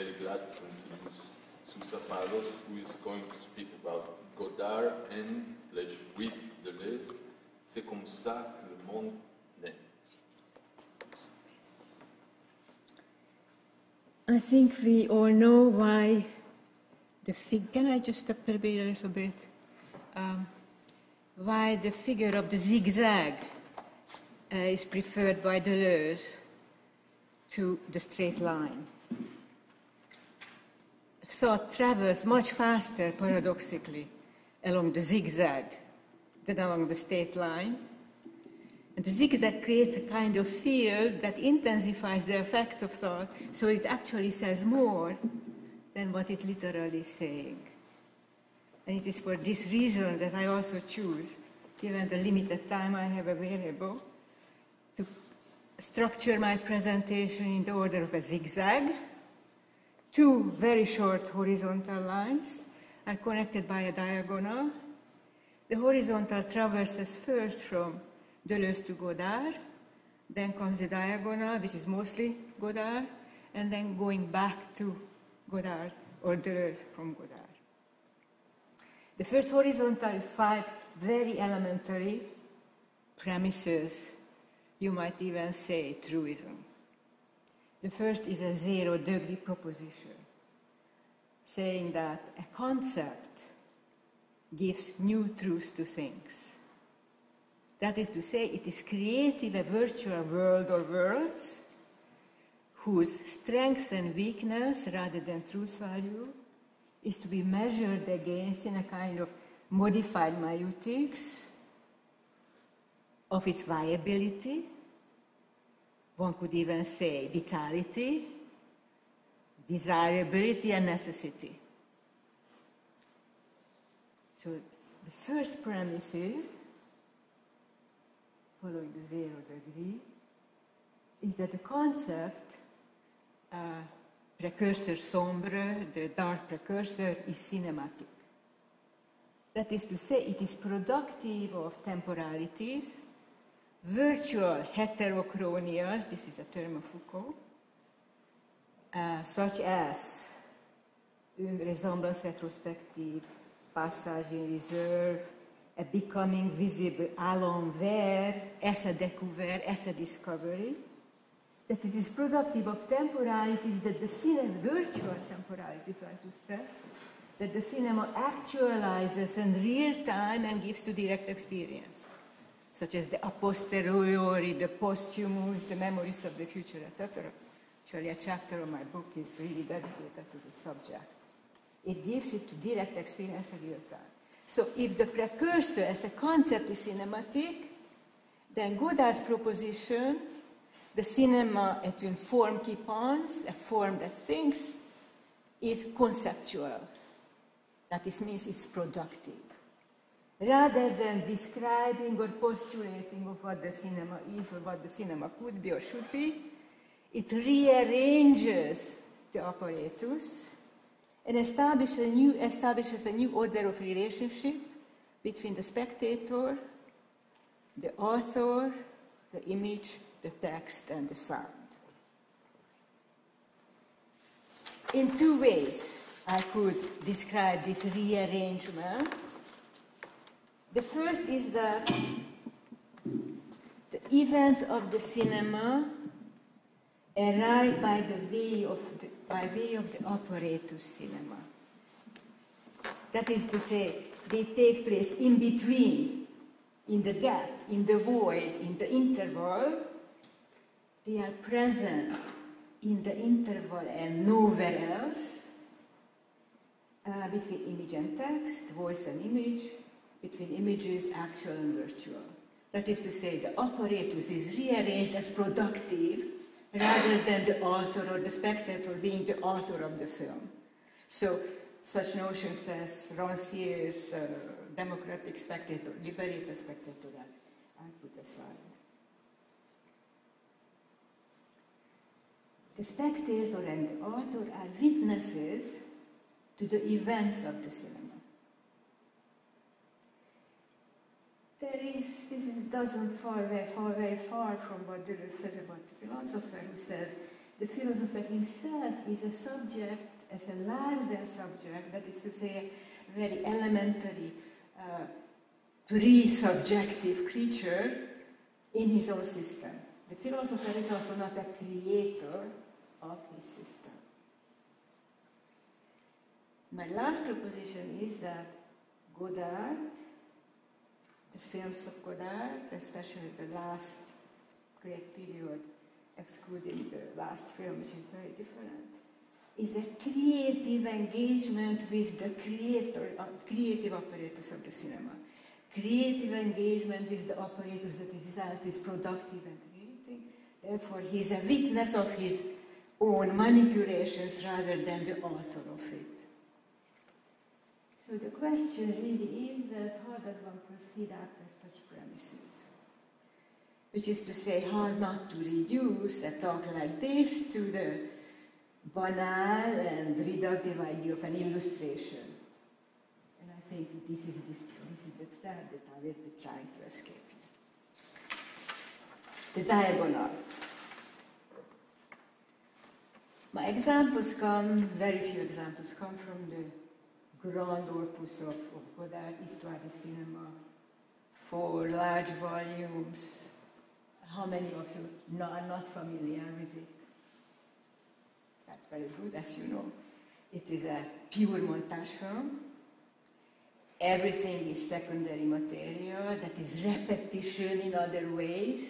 very glad to introduce Sousa Palos, who is going to speak about Godard and / with Deleuze. C'est comme ça que le monde naît. I think we all know why can I just step a little bit? Why the figure of the zigzag is preferred by Deleuze to the straight line. Thought travels much faster, paradoxically, along the zigzag than along the straight line. And the zigzag creates a kind of field that intensifies the effect of thought, so it actually says more than what it literally is saying. And it is for this reason that I also choose, given the limited time I have available, to structure my presentation in the order of a zigzag. Two very short horizontal lines are connected by a diagonal. The horizontal traverses first from Deleuze to Godard, then comes the diagonal, which is mostly Godard, and then going back to Godard or Deleuze from Godard. The first horizontal, 5 very elementary premises, you might even say truism. The first is a zero-degree proposition, saying that a concept gives new truths to things. That is to say, it is creating a virtual world or worlds whose strength and weakness, rather than truth value, is to be measured against in a kind of modified meiotics of its viability. One could even say vitality, desirability, and necessity. So the first premise is, following the zero degree, is that the concept, precursor sombre, the dark precursor, is cinematic. That is to say, it is productive of temporalities, virtual heterochronias, this is a term of Foucault, such as une ressemblance rétrospective, passage in reserve, a becoming visible à l'envers, as a découvert, as a discovery, that it is productive of temporalities, that the cinema, virtual temporalities, I should stress, that the cinema actualizes in real time and gives to direct experience, such as the a posteriori, the posthumous, the memories of the future, etc. Actually, a chapter of my book is really dedicated to the subject. It gives it to direct experience in real time. So if the precursor as a concept is cinematic, then Godard's proposition, the cinema est une forme qui pense, a form that thinks, is conceptual. That means it's productive. Rather than describing or postulating of what the cinema is or what the cinema could be or should be, it rearranges the apparatus and establishes a new order of relationship between the spectator, the author, the image, the text, and the sound. In two ways I could describe this rearrangement. The first is that the events of the cinema arrive by way of the apparatus cinema. That is to say, they take place in between, in the gap, in the void, in the interval. They are present in the interval and nowhere else, between image and text, voice and image, between images, actual and virtual. That is to say, the apparatus is rearranged as productive rather than the author or the spectator being the author of the film. So, such notions as Rancier's democratic spectator, liberated spectator, I put aside. The spectator and the author are witnesses to the events of the cinema. This doesn't fall very far from what Deleuze says about the philosopher, who says the philosopher himself is a subject, as a larger subject, that is to say, a very elementary, pre-subjective creature in his own system. The philosopher is also not a creator of his system. My last proposition is that Godard, the films of Godard, especially the last great period, excluding the last film, which is very different, is a creative engagement with the creative apparatus of the cinema. Creative engagement with the apparatus that itself is productive and creating. Therefore, he is a witness of his own manipulations rather than the author of it. So the question really is that how does one proceed after such premises? Which is to say, how not to reduce a talk like this to the banal and reductive idea of an illustration. And I think this is the thread that I will be trying to escape here. The diagonal. My examples come, very few examples come from the grand opus of Godard, Histoire du Cinéma, 4 large volumes. How many of you are not familiar with it? That's very good, as you know. It is a pure montage film. Everything is secondary material, that is repetition in other ways.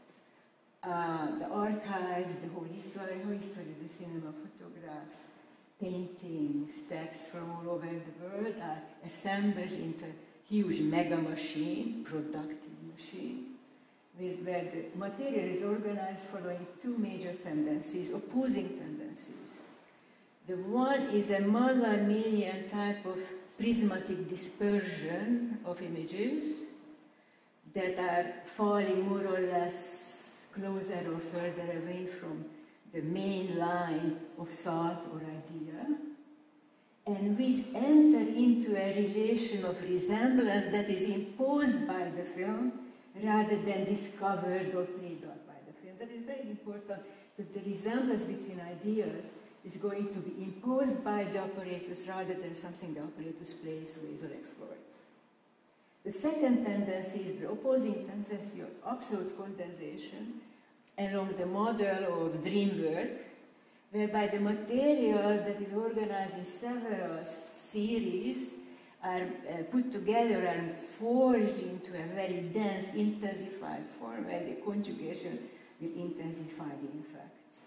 The archives, the whole history of the cinema, photographs, paintings, texts from all over the world are assembled into a huge mega machine, productive machine, where the material is organized following 2 major tendencies, opposing tendencies. The one is a multi-million type of prismatic dispersion of images that are falling more or less closer or further away from the main line of thought or idea, and which enter into a relation of resemblance that is imposed by the film rather than discovered or played out by the film. That is very important, that the resemblance between ideas is going to be imposed by the apparatus rather than something the apparatus plays with or exploits. The second tendency is the opposing tendency of absolute condensation along the model of dream work, whereby the material that is organized in several series are put together and forged into a very dense, intensified form, where the conjugation will intensify the effects.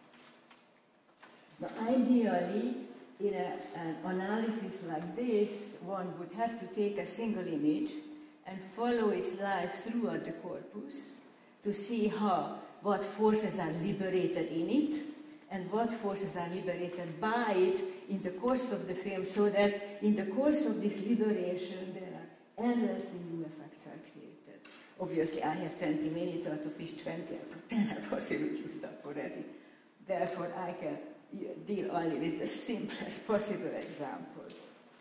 Now, ideally, in an analysis like this, one would have to take a single image and follow its life throughout the corpus to see what forces are liberated in it and what forces are liberated by it in the course of the film, so that in the course of this liberation there are endlessly new effects are created. Obviously, I have 20 minutes, out of which 20 are possibly used up already. Therefore, I can deal only with the simplest possible examples.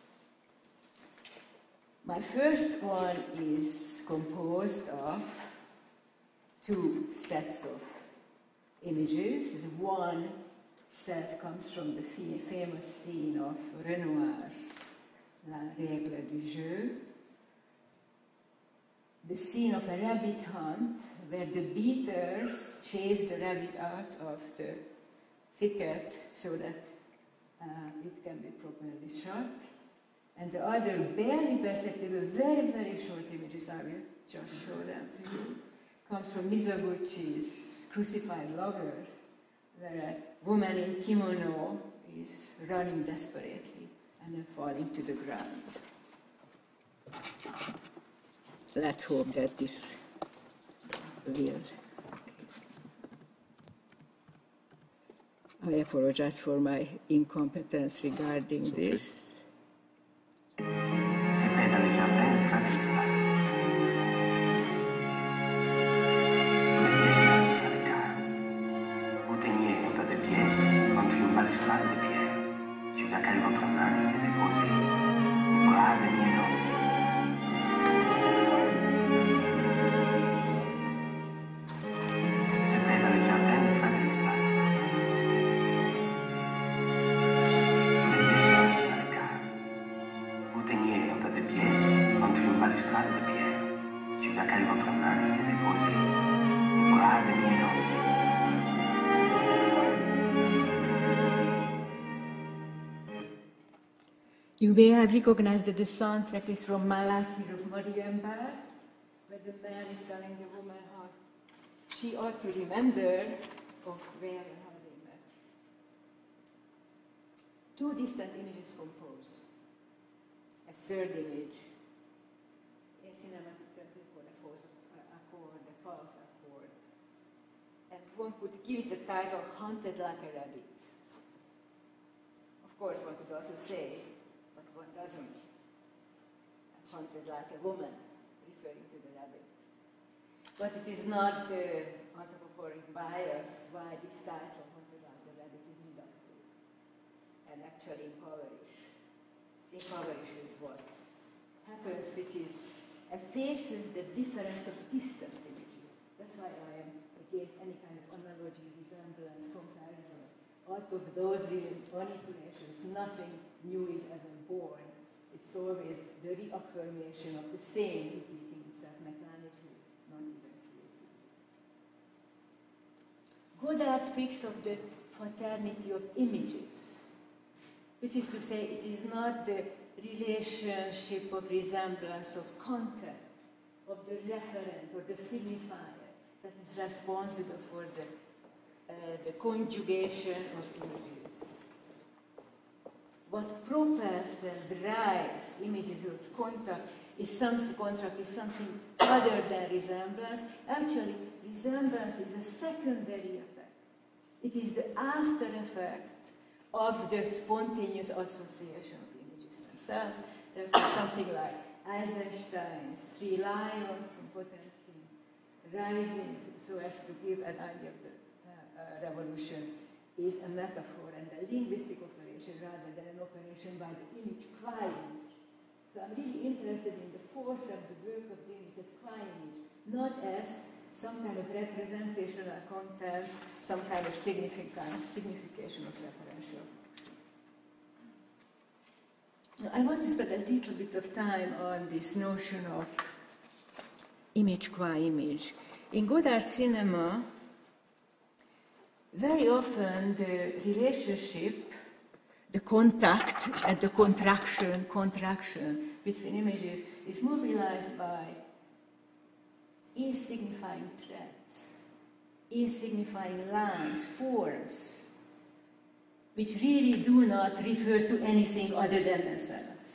My first one is composed of 2 sets of images. One set comes from the famous scene of Renoir's La Règle du Jeu, the scene of a rabbit hunt where the beaters chase the rabbit out of the thicket so that it can be properly shot. And the other barely perceptible, very, very short images, I will just show them to you, comes from Mizoguchi's Crucified Lovers, where a woman in kimono is running desperately and then falling to the ground. Let's hope that this will. I apologize for my incompetence regarding this. laquelle votre main était déposée et pourra venir en vie. You may have recognized that the soundtrack is from Malasir of Marienbad, where the man is telling the woman how she ought to remember of where and how they met. Two distant images compose. A third image, in cinematic terms, is called a false accord. And one could give it the title Hunted Like a Rabbit. Of course, one could also say, but one doesn't. Hunted like a woman, referring to the rabbit. But it is not the anthropomorphic bias why this title, Hunted Like a Rabbit, is reductive and actually impoverishes what happens, which is effaces the difference of distant images. That's why I am against any kind of analogy, resemblance, comparison. Out of those manipulations, nothing new is ever born. It's always the reaffirmation of the same repeating itself mechanically, not even creatively. Godard speaks of the fraternity of images, which is to say it is not the relationship of resemblance of content, of the referent or the signifier that is responsible for the conjugation of images. What propels and drives images of contract is something other than resemblance. Actually, resemblance is a secondary effect. It is the after effect of the spontaneous association of images themselves. Therefore, something like Eisenstein's Three Lions from Potemkin rising so as to give an idea of the revolution is a metaphor and a linguistic operation rather than an operation by the image, qua image. So I'm really interested in the force of the work of the image as qua image, not as some kind of representational content, some kind of signification of referential function. Now, I want to spend a little bit of time on this notion of image qua image. In Godard cinema, very often the relationship, the contact and the contraction between images is mobilized by signifying threads, signifying lines, forms, which really do not refer to anything other than themselves.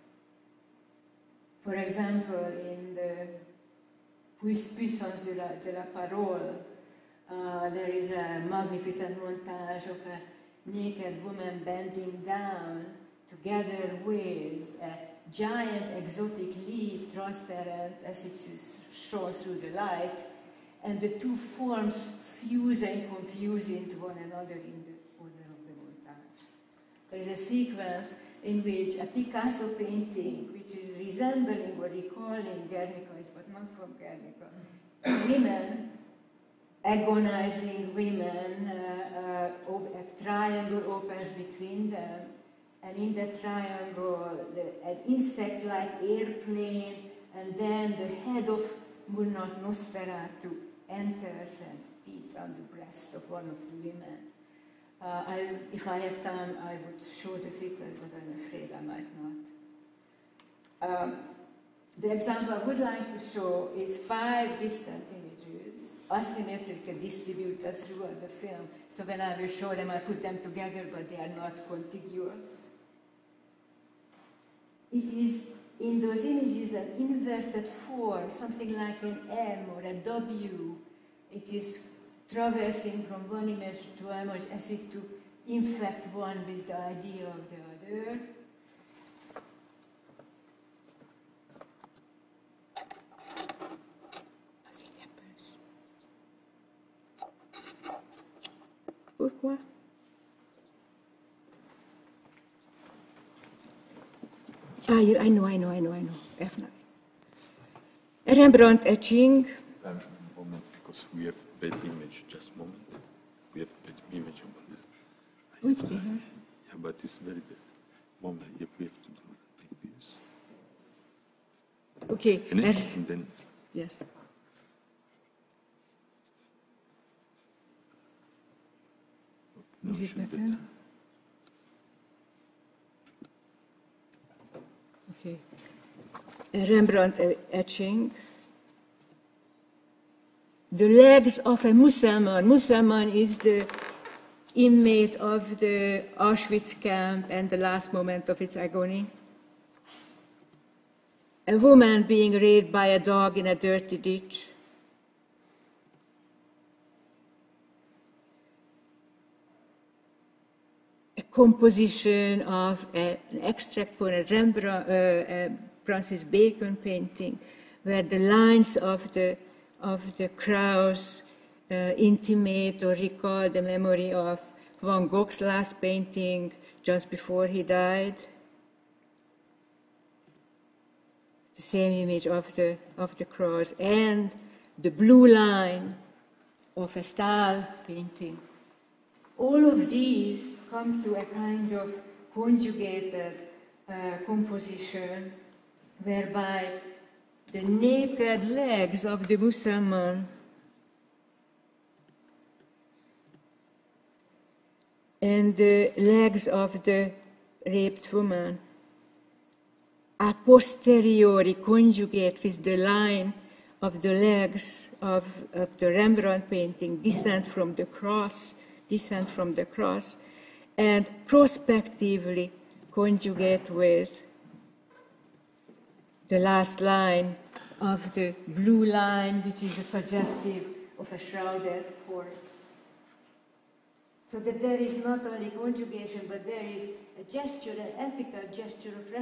For example, in the Puissance de la Parole, there is a magnificent montage of a naked woman bending down together with a giant exotic leaf, transparent as it is shown through the light, and the two forms fuse and confuse into one another in the order of the montage. There is a sequence in which a Picasso painting, which is resembling or recalling Guernica, but not from Guernica, women, agonizing women, a triangle opens between them, and in that triangle, an insect-like airplane, and then the head of Murnau Nosferatu enters and feeds on the breast of one of the women. If I have time, I would show the sequence, but I'm afraid I might not. The example I would like to show is 5 distant images, asymmetrically distributed throughout the film. So when I will show them, I put them together, but they are not contiguous. It is in those images an inverted form, something like an M or a W. It is traversing from one image to another as if to infect one with the idea of the other. Pourquoi? I know. F9. Rembrandt etching. Moment, because we have bad image. Just a moment. We have bad image on this. Yeah, but it's very bad. Moment, we have to do like this. Okay. And then Yes. No, Is it shouldn't better? Okay. A Rembrandt etching. The legs of a Musalman. Musalman is the inmate of the Auschwitz camp and the last moment of its agony. A woman being raped by a dog in a dirty ditch. A composition of an extract for a Rembrandt, Francis Bacon painting, where the lines of the crows intimate or recall the memory of Van Gogh's last painting just before he died. The same image of the cross, and the blue line of a Stahl painting. All of these come to a kind of conjugated composition whereby the naked legs of the Musalman and the legs of the raped woman a posteriori conjugate with the line of the legs of the Rembrandt painting, descent from the cross, and prospectively conjugate with the last line of the blue line, which is suggestive of a shrouded corpse. So that there is not only conjugation, but there is a gesture, an ethical gesture of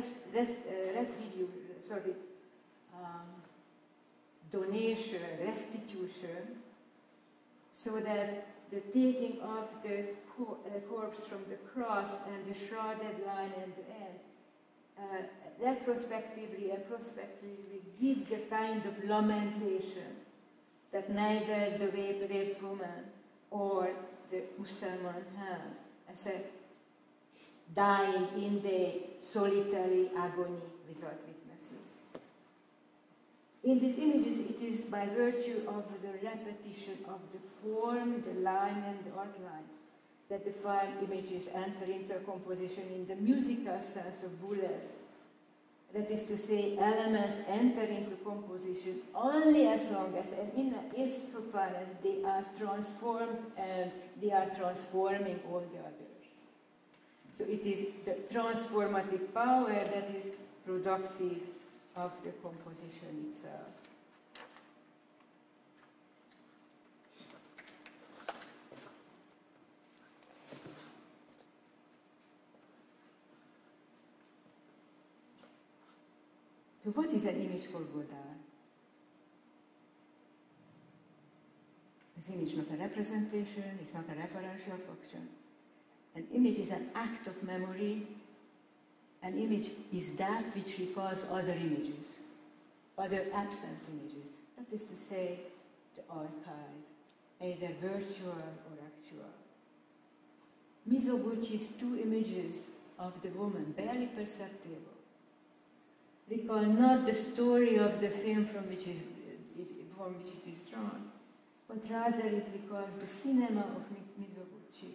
donation, restitution, so that the taking of the corpse from the cross and the shrouded line and the end, retrospectively and prospectively give the kind of lamentation that neither the raped woman or the Musalman have, as a dying in the solitary agony without witnesses. In these images, it is by virtue of the repetition of the form, the line, and the outline that the five images enter into a composition in the musical sense of Boulez. That is to say, elements enter into composition only as long as, and insofar as they are transformed and they are transforming all the others. So it is the transformative power that is productive of the composition itself. So what is an image for Godard? This image is not a representation, it's not a referential function. An image is an act of memory. An image is that which recalls other images, other absent images. That is to say, the archive, either virtual or actual. Mizoguchi's two images of the woman, barely perceptible, recall not the story of the film from which it is drawn, but rather it recalls the cinema of Mizoguchi,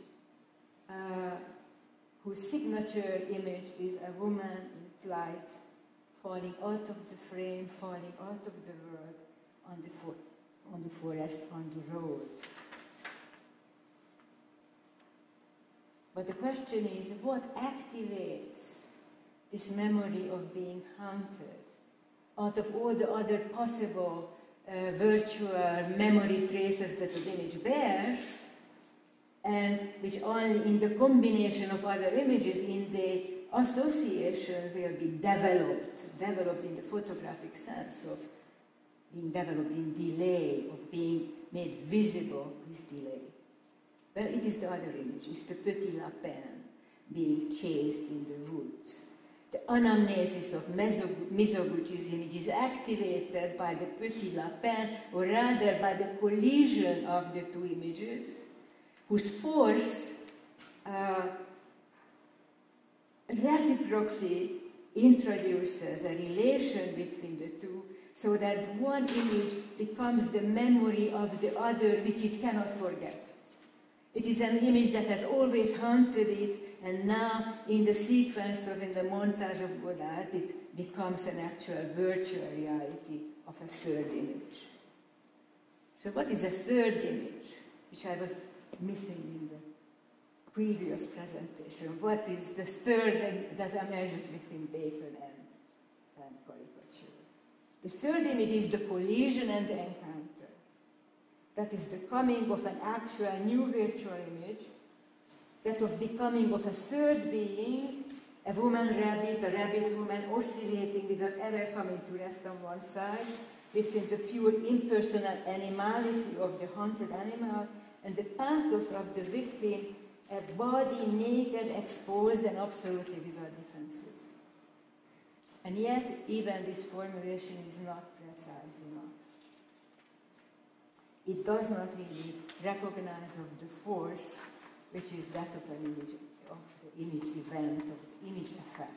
whose signature image is a woman in flight, falling out of the frame, falling out of the world, on the forest, on the road. But the question is, what activates this memory of being haunted out of all the other possible virtual memory traces that the image bears, and which only in the combination of other images, in the association, will be developed in the photographic sense of being developed in delay, of being made visible with delay. Well, it is the other image, it's the Petit Lapin being chased in the woods. The anamnesis of Mizoguchi's image is activated by the Petit Lapin, or rather by the collision of the two images, whose force reciprocally introduces a relation between the two so that one image becomes the memory of the other which it cannot forget. It is an image that has always haunted it, and now in the sequence in the montage of Godard, it becomes an actual virtual reality of a third image. So what is a third image, which I was missing in the previous presentation? What is the third that emerges between Bacon and caricature? The third image is the collision and the encounter. That is the coming of an actual new virtual image, that of becoming of a third being, a woman-rabbit, a rabbit-woman oscillating without ever coming to rest on one side, between the pure impersonal animality of the haunted animal and the pathos of the victim, a body naked, exposed, and absolutely without defenses. And yet, even this formulation is not precise enough. It does not really recognize of the force, which is that of an image, of the image event, of the image effect,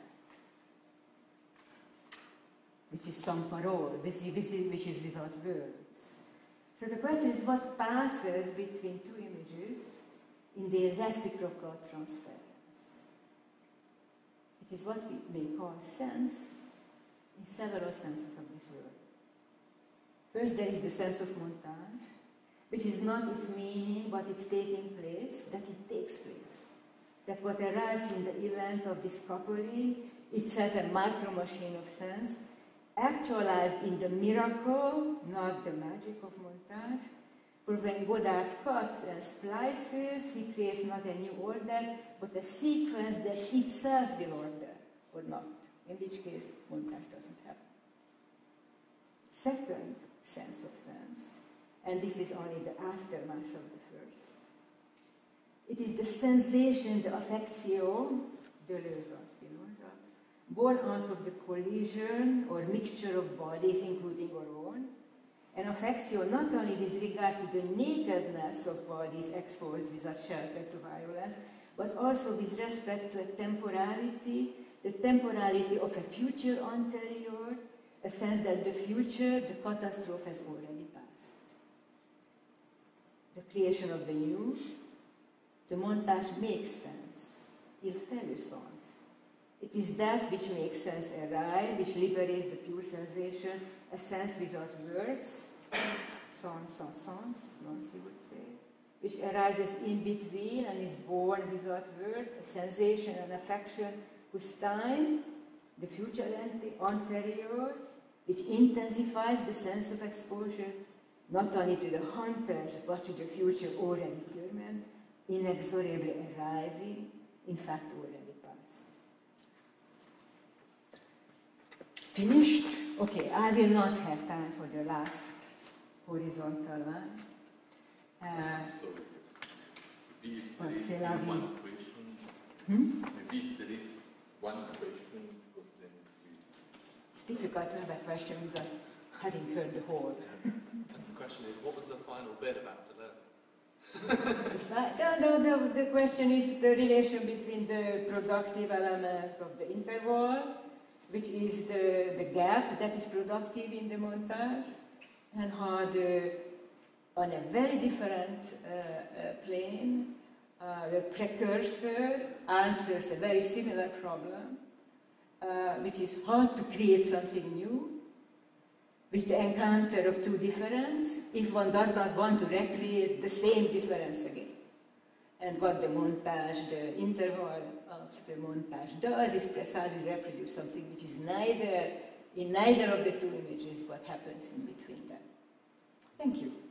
which is sans parole, which is without words. So the question is, what passes between two images in their reciprocal transference? It is what we may call sense in several senses of this word. First, there is the sense of montage, which is not its meaning, but its taking place, that it takes place. That what arrives in the event of this coupling, itself a micro machine of sense, actualized in the miracle, not the magic of montage. For when Godard cuts and splices, he creates not a new order, but a sequence that itself will order, or not, in which case montage doesn't happen. Second sense of sense, and this is only the aftermath of the first. It is the sensation, the affectio, Deleuze or Spinoza, born out of the collision or mixture of bodies, including our own, and affectio not only with regard to the nakedness of bodies exposed without shelter to violence, but also with respect to a temporality, the temporality of a future anterior, a sense that the future, the catastrophe, has already passed. The creation of the new, the montage makes sense, il fait le sens. It is that which makes sense arrive, which liberates the pure sensation, a sense without words, sans Nancy would say, which arises in between and is born without words, a sensation and affection whose time, the future anterior, which intensifies the sense of exposure, not only to the hunters, but to the future already determined, inexorably arriving, in fact already past. Finished? Okay, I will not have time for the last horizontal line. So, if there is one question, maybe if there is one question, because then it's difficult to have a question without having heard the whole. And the question is, what was the final bit about Deleuze? The question is the relation between the productive element of the interval, which is the gap that is productive in the montage, and how on a very different plane, the precursor answers a very similar problem, which is how to create something new, with the encounter of two differences, if one does not want to recreate the same difference again. And what the montage, the interval of the montage does is precisely reproduce something which is in neither of the two images what happens in between them. Thank you.